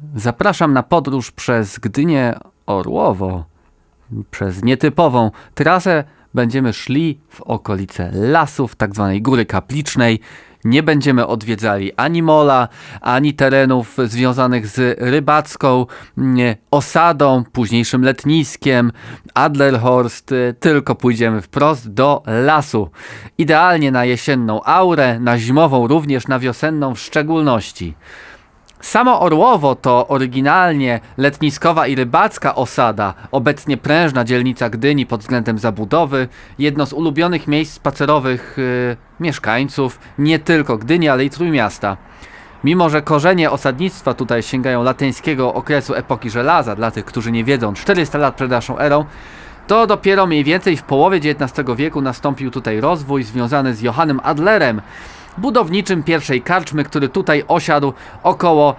Zapraszam na podróż przez Gdynię Orłowo. Przez nietypową trasę będziemy szli w okolice lasów, tak zwanej Góry Kaplicznej. Nie będziemy odwiedzali ani mola, ani terenów związanych z rybacką osadą, późniejszym letniskiem, Adlerhorst, tylko pójdziemy wprost do lasu. Idealnie na jesienną aurę, na zimową również, na wiosenną w szczególności. Samo Orłowo to oryginalnie letniskowa i rybacka osada, obecnie prężna dzielnica Gdyni pod względem zabudowy, jedno z ulubionych miejsc spacerowych mieszkańców nie tylko Gdyni, ale i Trójmiasta. Mimo że korzenie osadnictwa tutaj sięgają latyńskiego okresu epoki żelaza, dla tych, którzy nie wiedzą, 400 lat przed naszą erą, to dopiero mniej więcej w połowie XIX wieku nastąpił tutaj rozwój związany z Johannem Adlerem, budowniczym pierwszej karczmy, który tutaj osiadł około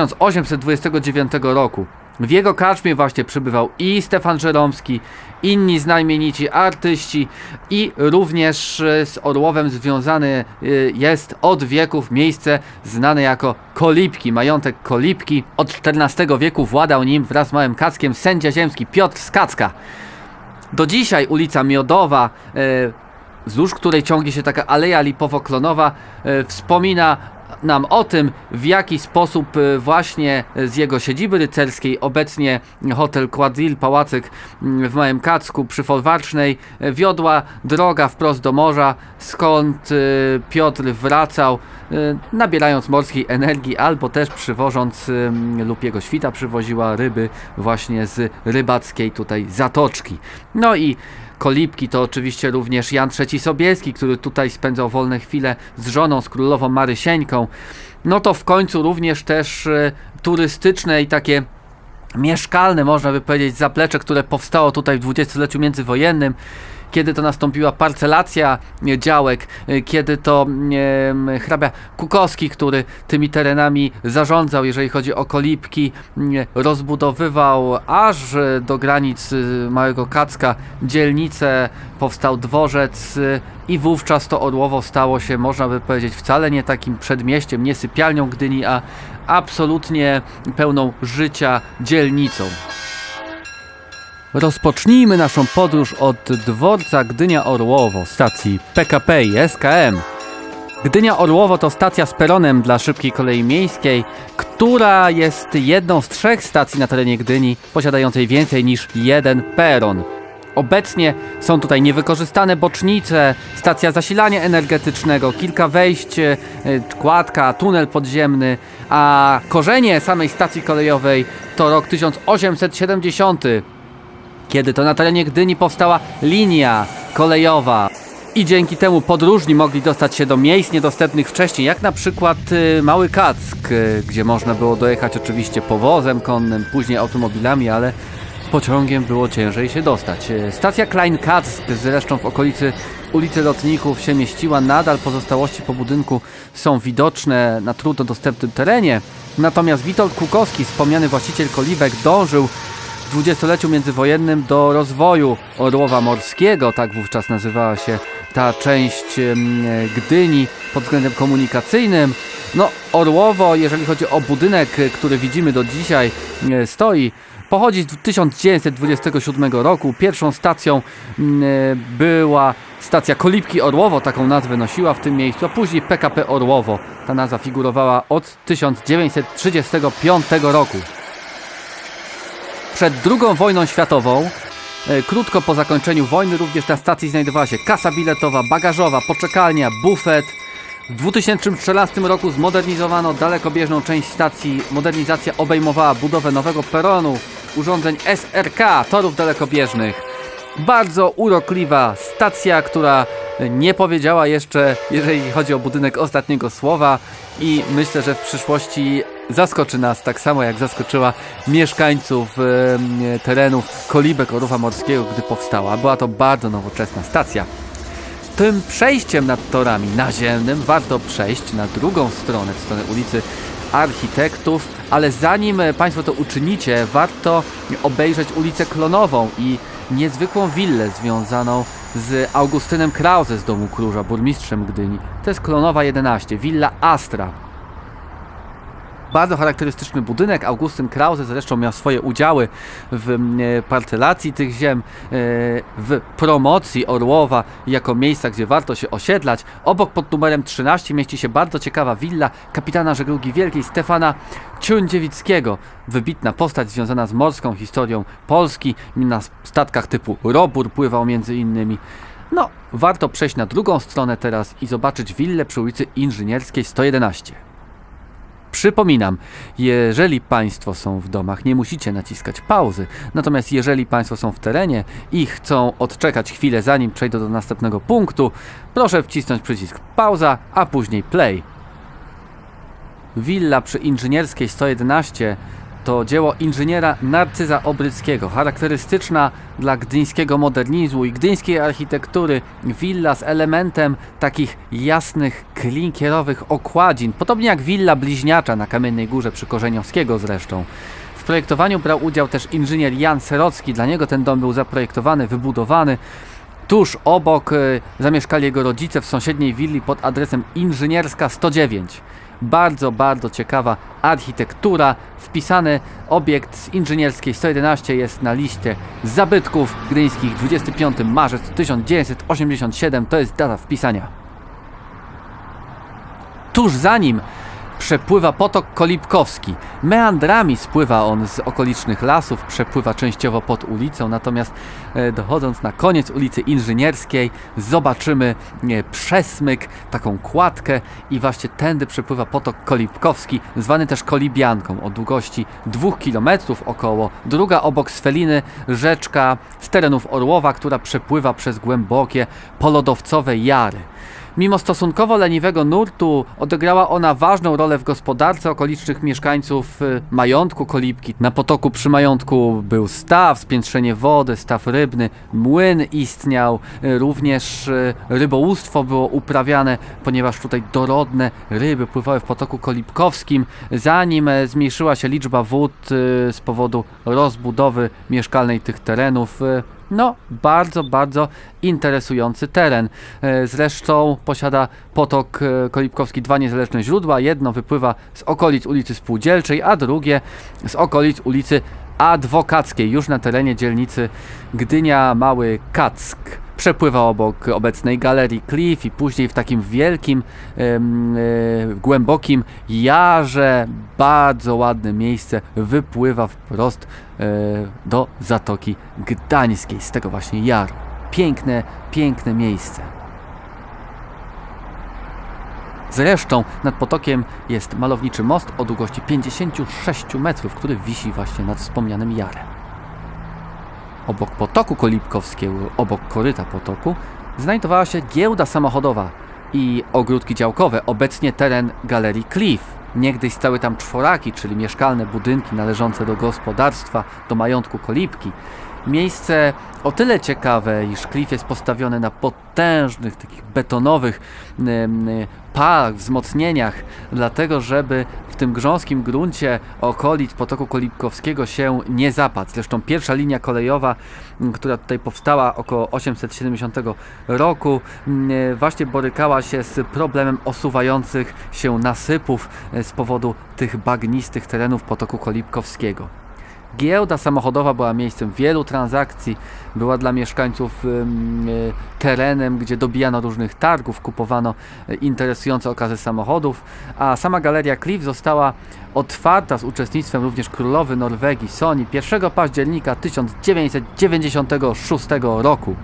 1829 roku. W jego karczmie właśnie przybywał i Stefan Żeromski, inni znamienici artyści i również z Orłowem związane jest od wieków miejsce znane jako Kolibki, majątek Kolibki. Od XIV wieku władał nim wraz z Małym Kackiem sędzia ziemski Piotr z Kacka. Do dzisiaj ulica Miodowa, wzdłuż której ciągnie się taka aleja lipowo-klonowa, wspomina nam o tym, w jaki sposób właśnie z jego siedziby rycerskiej, obecnie hotel Quadrille, pałacyk w Małym Kacku przy Folwarcznej, wiodła droga wprost do morza, skąd Piotr wracał, nabierając morskiej energii, albo też przywożąc, lub jego świta przywoziła ryby właśnie z rybackiej tutaj zatoczki. No i Kolibki to oczywiście również Jan III Sobieski, który tutaj spędzał wolne chwile z żoną, z królową Marysieńką. No to w końcu również też turystyczne i takie mieszkalne, można by powiedzieć, zaplecze, które powstało tutaj w dwudziestoleciu międzywojennym, kiedy to nastąpiła parcelacja działek, kiedy to hrabia Kukowski, który tymi terenami zarządzał, jeżeli chodzi o Kolibki, rozbudowywał aż do granic Małego Kacka dzielnicę, powstał dworzec i wówczas to Orłowo stało się, można by powiedzieć, wcale nie takim przedmieściem, nie sypialnią Gdyni, a absolutnie pełną życia dzielnicą. Rozpocznijmy naszą podróż od dworca Gdynia Orłowo, stacji PKP i SKM. Gdynia Orłowo to stacja z peronem dla szybkiej kolei miejskiej, która jest jedną z 3 stacji na terenie Gdyni, posiadającej więcej niż jeden peron. Obecnie są tutaj niewykorzystane bocznice, stacja zasilania energetycznego, kilka wejść, kładka, tunel podziemny, a korzenie samej stacji kolejowej to rok 1870. Kiedy to na terenie Gdyni powstała linia kolejowa i dzięki temu podróżni mogli dostać się do miejsc niedostępnych wcześniej, jak na przykład Mały Kack, gdzie można było dojechać oczywiście powozem konnym, później automobilami, ale pociągiem było ciężej się dostać. Stacja Klein-Kack, zresztą w okolicy ulicy Lotników się mieściła, nadal pozostałości po budynku są widoczne na trudno dostępnym terenie, natomiast Witold Kukowski, wspomniany właściciel Kolibek, dążył w dwudziestoleciu międzywojennym do rozwoju Orłowa Morskiego, tak wówczas nazywała się ta część Gdyni pod względem komunikacyjnym. No, Orłowo, jeżeli chodzi o budynek, który widzimy do dzisiaj, stoi, pochodzi z 1927 roku. Pierwszą stacją była stacja Kolibki Orłowo, taką nazwę nosiła w tym miejscu, a później PKP Orłowo. Ta nazwa figurowała od 1935 roku. Przed II wojną światową, krótko po zakończeniu wojny, również na stacji znajdowała się kasa biletowa, bagażowa, poczekalnia, bufet. W 2014 roku zmodernizowano dalekobieżną część stacji. Modernizacja obejmowała budowę nowego peronu, urządzeń SRK, torów dalekobieżnych. Bardzo urokliwa stacja, która nie powiedziała jeszcze, jeżeli chodzi o budynek, ostatniego słowa i myślę, że w przyszłości zaskoczy nas tak samo, jak zaskoczyła mieszkańców terenów Kolibek Orłowa Morskiego, gdy powstała. Była to bardzo nowoczesna stacja. Tym przejściem nad torami naziemnym warto przejść na drugą stronę, w stronę ulicy Architektów, ale zanim Państwo to uczynicie, warto obejrzeć ulicę Klonową i niezwykłą willę związaną z Augustynem Krause z Domu Króża, burmistrzem Gdyni. To jest Klonowa 11, willa Astra. Bardzo charakterystyczny budynek. Augustyn Krause zresztą miał swoje udziały w parcelacji tych ziem, w promocji Orłowa jako miejsca, gdzie warto się osiedlać. Obok pod numerem 13 mieści się bardzo ciekawa willa kapitana żeglugi wielkiej Stefana Ciundziewickiego. Wybitna postać związana z morską historią Polski. Na statkach typu Robur pływał między innymi. No, warto przejść na drugą stronę teraz i zobaczyć willę przy ulicy Inżynierskiej 111. Przypominam, jeżeli Państwo są w domach, nie musicie naciskać pauzy. Natomiast jeżeli Państwo są w terenie i chcą odczekać chwilę, zanim przejdą do następnego punktu, proszę wcisnąć przycisk pauza, a później play. Willa przy Inżynierskiej 111 to dzieło inżyniera Narcyza Obryckiego, charakterystyczna dla gdyńskiego modernizmu i gdyńskiej architektury willa z elementem takich jasnych, klinkierowych okładzin, podobnie jak willa bliźniacza na Kamiennej Górze przy Korzeniowskiego zresztą. W projektowaniu brał udział też inżynier Jan Serocki, dla niego ten dom był zaprojektowany, wybudowany. Tuż obok zamieszkali jego rodzice w sąsiedniej willi pod adresem Inżynierska 109. Bardzo, bardzo ciekawa architektura. Wpisany obiekt z Inżynierskiej 111 jest na liście zabytków gdyńskich. 25 marzec 1987 to jest data wpisania. Tuż za nim przepływa potok Kolibkowski. Meandrami spływa on z okolicznych lasów, przepływa częściowo pod ulicą, natomiast dochodząc na koniec ulicy Inżynierskiej zobaczymy przesmyk, taką kładkę i właśnie tędy przepływa potok Kolibkowski, zwany też Kolibianką, o długości 2 km około. Druga obok Sfeliny rzeczka z terenów Orłowa, która przepływa przez głębokie polodowcowe jary. Mimo stosunkowo leniwego nurtu odegrała ona ważną rolę w gospodarce okolicznych mieszkańców majątku Kolibki. Na potoku przy majątku był staw, spiętrzenie wody, staw rybny, młyn istniał, również rybołówstwo było uprawiane, ponieważ tutaj dorodne ryby pływały w potoku kolibkowskim, zanim zmniejszyła się liczba wód z powodu rozbudowy mieszkalnej tych terenów. No, bardzo, bardzo interesujący teren. Zresztą posiada potok Kolibkowski 2 niezależne źródła. Jedno wypływa z okolic ulicy Spółdzielczej, a drugie z okolic ulicy Adwokackiej, już na terenie dzielnicy Gdynia Mały Kack. Przepływa obok obecnej galerii Cliff i później w takim wielkim, głębokim jarze, bardzo ładne miejsce, wypływa wprost do Zatoki Gdańskiej, z tego właśnie jaru. Piękne, piękne miejsce. Zresztą nad potokiem jest malowniczy most o długości 56 metrów, który wisi właśnie nad wspomnianym jarem. Obok potoku Kolibkowskiego, obok koryta potoku, znajdowała się giełda samochodowa i ogródki działkowe, obecnie teren galerii Cliff. Niegdyś stały tam czworaki, czyli mieszkalne budynki należące do gospodarstwa, do majątku Kolibki. Miejsce o tyle ciekawe, iż Cliff jest postawione na potężnych, takich betonowych palach, wzmocnieniach, dlatego żeby w tym grząskim gruncie okolic potoku Kolibkowskiego się nie zapadł. Zresztą pierwsza linia kolejowa, która tutaj powstała około 870 roku, właśnie borykała się z problemem osuwających się nasypów z powodu tych bagnistych terenów potoku Kolibkowskiego. Giełda samochodowa była miejscem wielu transakcji, była dla mieszkańców terenem, gdzie dobijano różnych targów, kupowano interesujące okazy samochodów, a sama galeria Cliff została otwarta z uczestnictwem również królowy Norwegii Soni 1 października 1996 roku.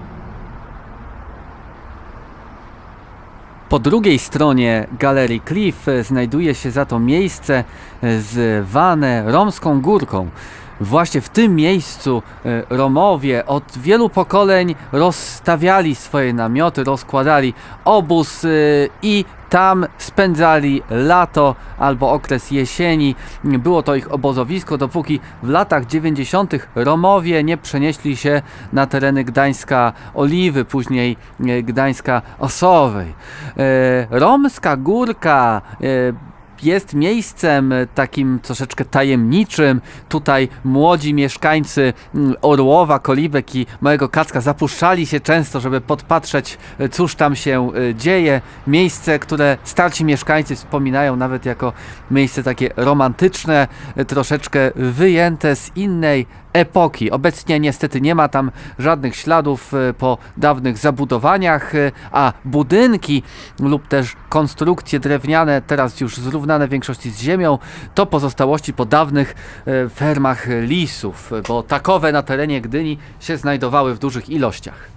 Po drugiej stronie galerii Cliff znajduje się za to miejsce zwane Romską Górką. Właśnie w tym miejscu Romowie od wielu pokoleń rozstawiali swoje namioty, rozkładali obóz i tam spędzali lato albo okres jesieni. Było to ich obozowisko, dopóki w latach 90. Romowie nie przenieśli się na tereny Gdańska Oliwy, później Gdańska Osowej. Romska Górka jest miejscem takim troszeczkę tajemniczym. Tutaj młodzi mieszkańcy Orłowa, Kolibek i Małego Kacka zapuszczali się często, żeby podpatrzeć, cóż tam się dzieje. Miejsce, które starsi mieszkańcy wspominają nawet jako miejsce takie romantyczne, troszeczkę wyjęte z innej epoki. Obecnie niestety nie ma tam żadnych śladów po dawnych zabudowaniach, a budynki lub też konstrukcje drewniane, teraz już zrównane w większości z ziemią, to pozostałości po dawnych fermach lisów, bo takowe na terenie Gdyni się znajdowały w dużych ilościach.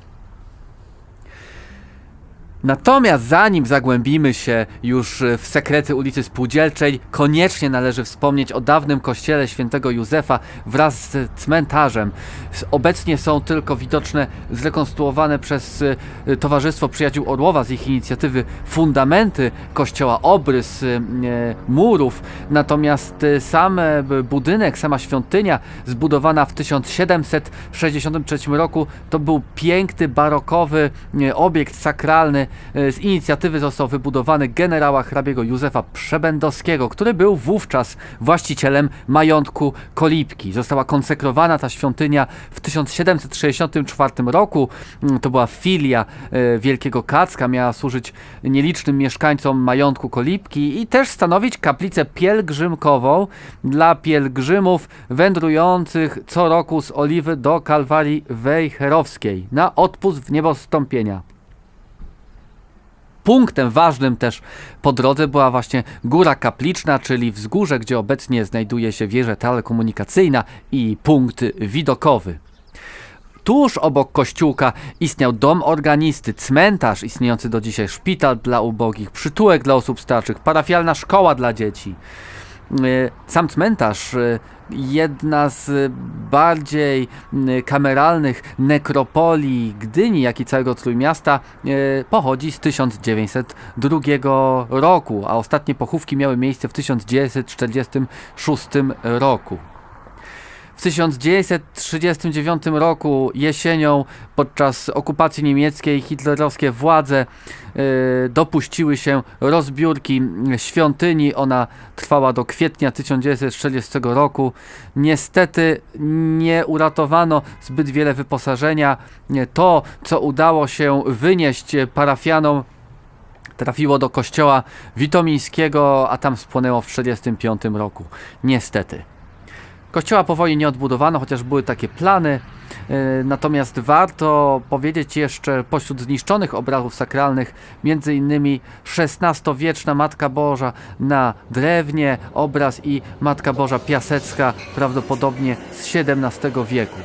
Natomiast zanim zagłębimy się już w sekrety ulicy Spółdzielczej, koniecznie należy wspomnieć o dawnym kościele świętego Józefa wraz z cmentarzem. Obecnie są tylko widoczne zrekonstruowane przez Towarzystwo Przyjaciół Orłowa z ich inicjatywy fundamenty kościoła, obrys murów. Natomiast sam budynek, sama świątynia zbudowana w 1763 roku to był piękny, barokowy obiekt sakralny. Z inicjatywy został wybudowany generała hrabiego Józefa Przebędowskiego, który był wówczas właścicielem majątku Kolibki. Została konsekrowana ta świątynia w 1764 roku. To była filia Wielkiego Kacka, miała służyć nielicznym mieszkańcom majątku Kolibki i też stanowić kaplicę pielgrzymkową dla pielgrzymów wędrujących co roku z Oliwy do Kalwarii Wejherowskiej na odpust w niebostąpienia. Punktem ważnym też po drodze była właśnie Góra Kapliczna, czyli wzgórze, gdzie obecnie znajduje się wieża telekomunikacyjna i punkt widokowy. Tuż obok kościółka istniał dom organisty, cmentarz istniejący do dzisiaj, szpital dla ubogich, przytułek dla osób starszych, parafialna szkoła dla dzieci. Sam cmentarz, jedna z bardziej kameralnych nekropolii Gdyni, jak i całego Trójmiasta, pochodzi z 1902 roku, a ostatnie pochówki miały miejsce w 1946 roku. W 1939 roku jesienią podczas okupacji niemieckiej hitlerowskie władze dopuściły się rozbiórki świątyni. Ona trwała do kwietnia 1940 roku. Niestety nie uratowano zbyt wiele wyposażenia. To, co udało się wynieść parafianom, trafiło do kościoła witomińskiego, a tam spłonęło w 1945 roku. Niestety. Kościoła po wojnie nie odbudowano, chociaż były takie plany. Natomiast warto powiedzieć jeszcze pośród zniszczonych obrazów sakralnych m.in. XVI-wieczna Matka Boża na drewnie, obraz i Matka Boża Piasecka, prawdopodobnie z XVII wieku.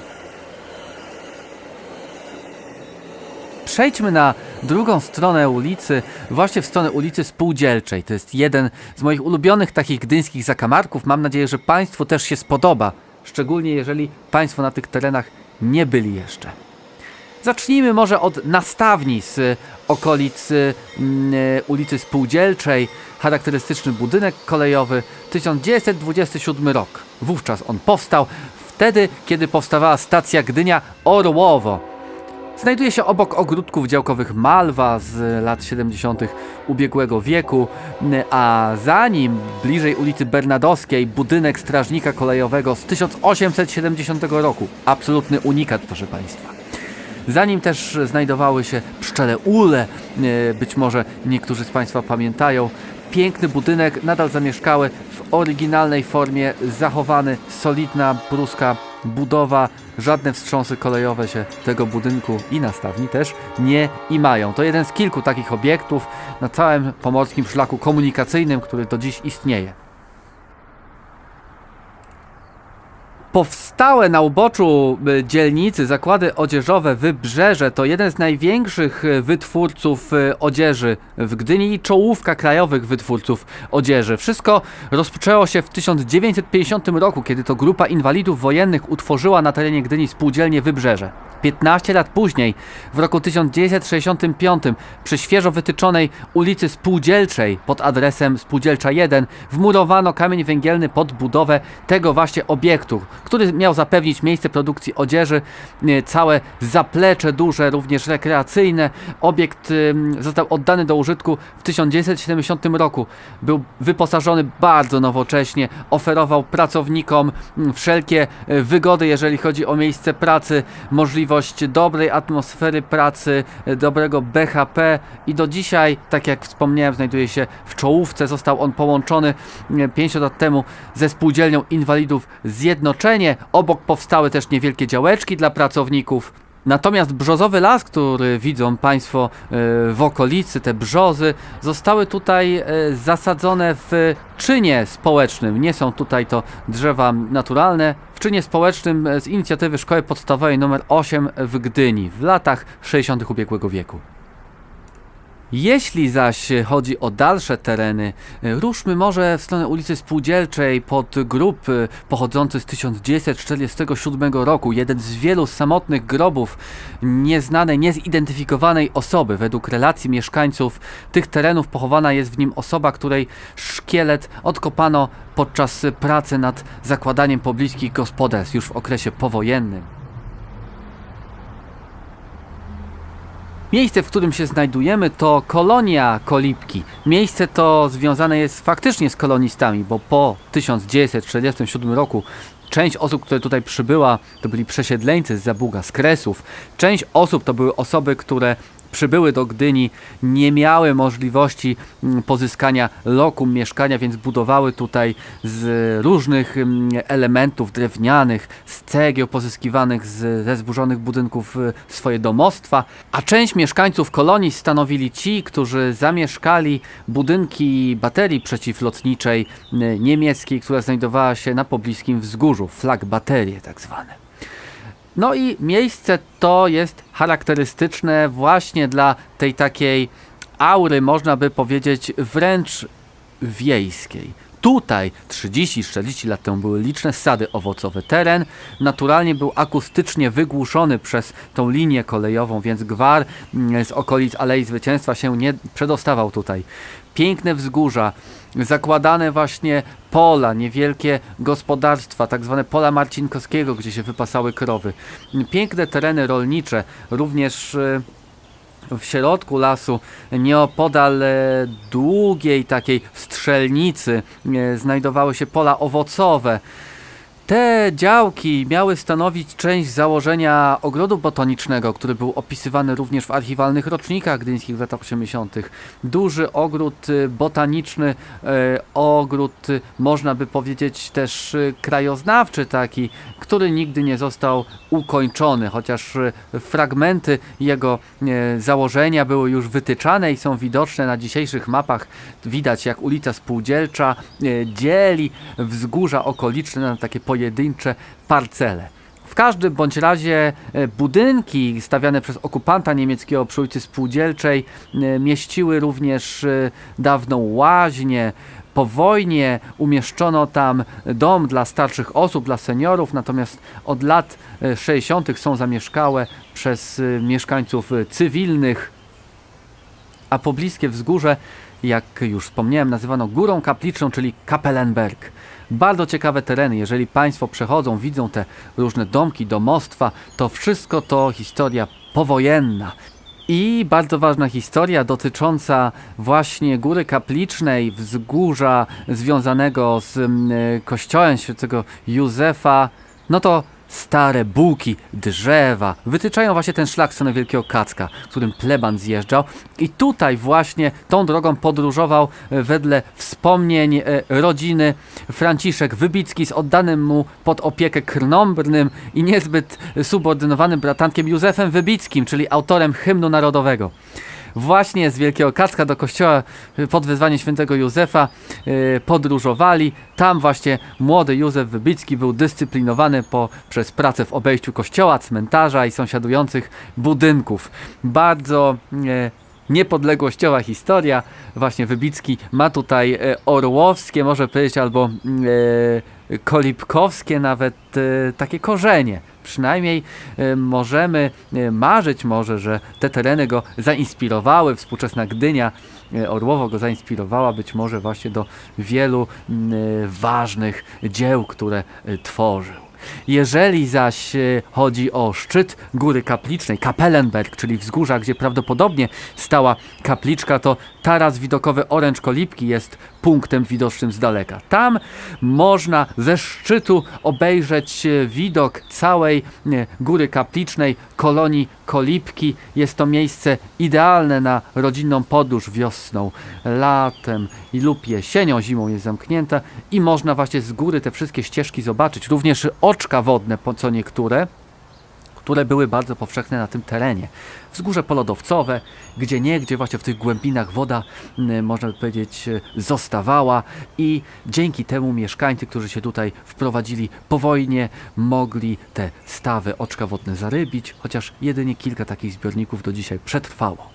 Przejdźmy na drugą stronę ulicy, właśnie w stronę ulicy Spółdzielczej. To jest jeden z moich ulubionych takich gdyńskich zakamarków. Mam nadzieję, że Państwu też się spodoba, szczególnie jeżeli Państwo na tych terenach nie byli jeszcze. Zacznijmy może od nastawni z okolic ulicy Spółdzielczej. Charakterystyczny budynek kolejowy, 1927 rok. Wówczas on powstał, wtedy kiedy powstawała stacja Gdynia Orłowo. Znajduje się obok ogródków działkowych Malwa z lat 70. ubiegłego wieku, a za nim, bliżej ulicy Bernadowskiej, budynek strażnika kolejowego z 1870 roku. Absolutny unikat, proszę Państwa. Za nim też znajdowały się pszczele ule, być może niektórzy z Państwa pamiętają. Piękny budynek, nadal zamieszkały, w oryginalnej formie zachowany, solidna pruska budowa, żadne wstrząsy kolejowe się tego budynku i nastawni też nie imają. To jeden z kilku takich obiektów na całym pomorskim szlaku komunikacyjnym, który do dziś istnieje. Powstałe na uboczu dzielnicy zakłady odzieżowe Wybrzeże to jeden z największych wytwórców odzieży w Gdyni i czołówka krajowych wytwórców odzieży. Wszystko rozpoczęło się w 1950 roku, kiedy to grupa inwalidów wojennych utworzyła na terenie Gdyni spółdzielnię Wybrzeże. 15 lat później, w roku 1965, przy świeżo wytyczonej ulicy Spółdzielczej pod adresem Spółdzielcza 1 wmurowano kamień węgielny pod budowę tego właśnie obiektu, który miał zapewnić miejsce produkcji odzieży, całe zaplecze duże, również rekreacyjne. Obiekt został oddany do użytku w 1970 roku. Był wyposażony bardzo nowocześnie, oferował pracownikom wszelkie wygody, jeżeli chodzi o miejsce pracy, możliwość dobrej atmosfery pracy, dobrego BHP i do dzisiaj, tak jak wspomniałem, znajduje się w czołówce. Został on połączony 50 lat temu ze Spółdzielnią Inwalidów Zjednoczenie. Obok powstały też niewielkie działeczki dla pracowników. Natomiast brzozowy las, który widzą Państwo w okolicy, te brzozy, zostały tutaj zasadzone w czynie społecznym. Nie są tutaj to drzewa naturalne. W czynie społecznym z inicjatywy Szkoły Podstawowej nr 8 w Gdyni w latach 60. ubiegłego wieku. Jeśli zaś chodzi o dalsze tereny, ruszmy może w stronę ulicy Spółdzielczej pod grób pochodzący z 1947 roku. Jeden z wielu samotnych grobów nieznanej, niezidentyfikowanej osoby. Według relacji mieszkańców tych terenów pochowana jest w nim osoba, której szkielet odkopano podczas pracy nad zakładaniem pobliskich gospodarstw już w okresie powojennym. Miejsce, w którym się znajdujemy, to kolonia Kolibki. Miejsce to związane jest faktycznie z kolonistami, bo po 1947 roku część osób, które tutaj przybyła, to byli przesiedleńcy z Zabuga, z Kresów. Część osób to były osoby, które przybyły do Gdyni, nie miały możliwości pozyskania lokum, mieszkania, więc budowały tutaj z różnych elementów drewnianych, z cegieł pozyskiwanych ze zburzonych budynków swoje domostwa, a część mieszkańców kolonii stanowili ci, którzy zamieszkali budynki baterii przeciwlotniczej niemieckiej, która znajdowała się na pobliskim wzgórzu, flak-baterie tak zwane. No i miejsce to jest charakterystyczne właśnie dla tej takiej aury, można by powiedzieć, wręcz wiejskiej. Tutaj 30-40 lat temu były liczne sady owocowe. Teren naturalnie był akustycznie wygłuszony przez tą linię kolejową, więc gwar z okolic Alei Zwycięstwa się nie przedostawał tutaj. Piękne wzgórza, zakładane właśnie pola, niewielkie gospodarstwa, tak zwane pola Marcinkowskiego, gdzie się wypasały krowy. Piękne tereny rolnicze, również w środku lasu, nieopodal długiej takiej strzelnicy, znajdowały się pola owocowe. Te działki miały stanowić część założenia ogrodu botanicznego, który był opisywany również w archiwalnych rocznikach gdyńskich w latach 80. Duży ogród botaniczny, ogród można by powiedzieć też krajoznawczy taki, który nigdy nie został ukończony, chociaż fragmenty jego założenia były już wytyczane i są widoczne na dzisiejszych mapach. Widać, jak ulica Spółdzielcza dzieli wzgórza okoliczne na takie pojedyncze parcele. W każdym bądź razie budynki stawiane przez okupanta niemieckiego przy ulicy Spółdzielczej mieściły również dawną łaźnię. Po wojnie umieszczono tam dom dla starszych osób, dla seniorów, natomiast od lat 60. są zamieszkałe przez mieszkańców cywilnych, a pobliskie wzgórze, jak już wspomniałem, nazywano Górą Kapliczną, czyli Kapellenberg. Bardzo ciekawe tereny. Jeżeli Państwo przechodzą, widzą te różne domki, domostwa, to wszystko to historia powojenna. I bardzo ważna historia dotycząca właśnie Góry Kaplicznej, wzgórza związanego z kościołem świętego Józefa, no to stare buki, drzewa wytyczają właśnie ten szlak w stronę Wielkiego Kacka, którym pleban zjeżdżał, i tutaj właśnie tą drogą podróżował wedle wspomnień rodziny Franciszek Wybicki z oddanym mu pod opiekę krnąbrnym i niezbyt subordynowanym bratankiem Józefem Wybickim, czyli autorem hymnu narodowego. Właśnie z Wielkiego Kacka do kościoła pod wezwaniem świętego Józefa podróżowali. Tam właśnie młody Józef Wybicki był dyscyplinowany przez pracę w obejściu kościoła, cmentarza i sąsiadujących budynków. Bardzo niepodległościowa historia. Właśnie Wybicki ma tutaj orłowskie, może powiedzieć, albo kolibkowskie nawet takie korzenie. Przynajmniej możemy marzyć może, że te tereny go zainspirowały, współczesna Gdynia, Orłowo go zainspirowała być może właśnie do wielu ważnych dzieł, które tworzył. Jeżeli zaś chodzi o szczyt Góry Kaplicznej, Kapellenberg, czyli wzgórza, gdzie prawdopodobnie stała kapliczka, to taras widokowy Oręcz Kolibki jest punktem widocznym z daleka. Tam można ze szczytu obejrzeć widok całej Góry Kaplicznej, kolonii Kolibki. Jest to miejsce idealne na rodzinną podróż wiosną, latem lub jesienią, zimą jest zamknięta i można właśnie z góry te wszystkie ścieżki zobaczyć. Również oczka wodne, co niektóre, które były bardzo powszechne na tym terenie. Wzgórze polodowcowe, gdzieniegdzie właśnie w tych głębinach woda, można by powiedzieć, zostawała i dzięki temu mieszkańcy, którzy się tutaj wprowadzili po wojnie, mogli te stawy, oczka wodne zarybić, chociaż jedynie kilka takich zbiorników do dzisiaj przetrwało.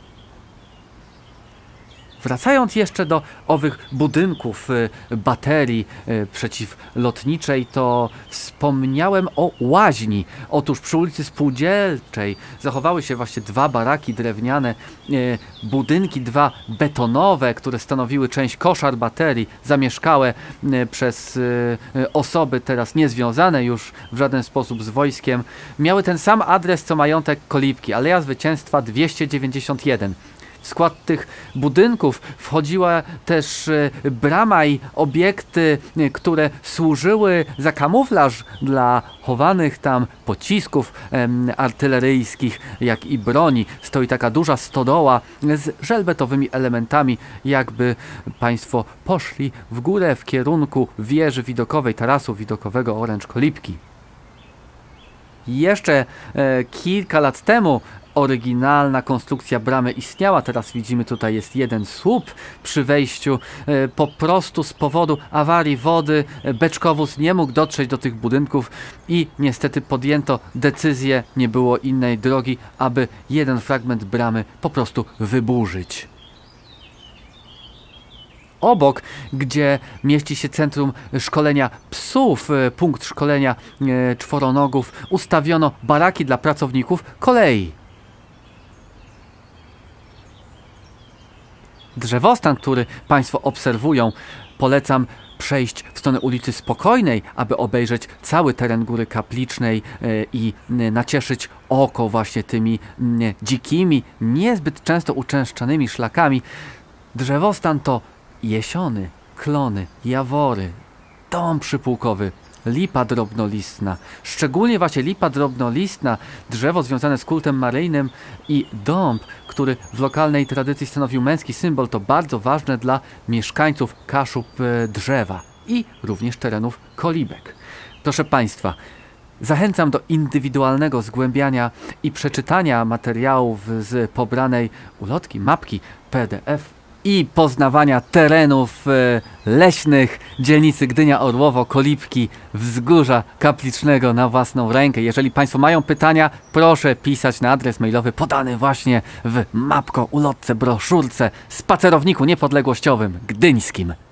Wracając jeszcze do owych budynków baterii przeciwlotniczej, to wspomniałem o łaźni. Otóż przy ulicy Spółdzielczej zachowały się właśnie dwa baraki drewniane, budynki dwa betonowe, które stanowiły część koszar baterii, zamieszkałe przez osoby teraz niezwiązane już w żaden sposób z wojskiem. Miały ten sam adres co majątek Kolibki, Aleja Zwycięstwa 291. W skład tych budynków wchodziła też brama i obiekty, które służyły za kamuflaż dla chowanych tam pocisków artyleryjskich, jak i broni. Stoi taka duża stodoła z żelbetowymi elementami, jakby Państwo poszli w górę w kierunku wieży widokowej, tarasu widokowego Oręcz Kolibki. Jeszcze kilka lat temu oryginalna konstrukcja bramy istniała, teraz widzimy tutaj jest jeden słup przy wejściu. Po prostu z powodu awarii wody beczkowóz nie mógł dotrzeć do tych budynków i niestety podjęto decyzję, nie było innej drogi, aby jeden fragment bramy po prostu wyburzyć. Obok, gdzie mieści się centrum szkolenia psów, punkt szkolenia czworonogów, ustawiono baraki dla pracowników kolei. Drzewostan, który Państwo obserwują, polecam przejść w stronę ulicy Spokojnej, aby obejrzeć cały teren Góry Kaplicznej i nacieszyć oko właśnie tymi dzikimi, niezbyt często uczęszczanymi szlakami. Drzewostan to jesiony, klony, jawory, dąb przypułkowy, lipa drobnolistna. Szczególnie właśnie lipa drobnolistna, drzewo związane z kultem maryjnym i dąb, który w lokalnej tradycji stanowił męski symbol, to bardzo ważne dla mieszkańców Kaszub drzewa i również terenów Kolibek. Proszę Państwa, zachęcam do indywidualnego zgłębiania i przeczytania materiałów z pobranej ulotki, mapki PDF i poznawania terenów leśnych dzielnicy Gdynia, Orłowo, Kolibki, Wzgórza Kaplicznego na własną rękę. Jeżeli Państwo mają pytania, proszę pisać na adres mailowy podany właśnie w mapko, ulotce, broszurce, spacerowniku niepodległościowym gdyńskim.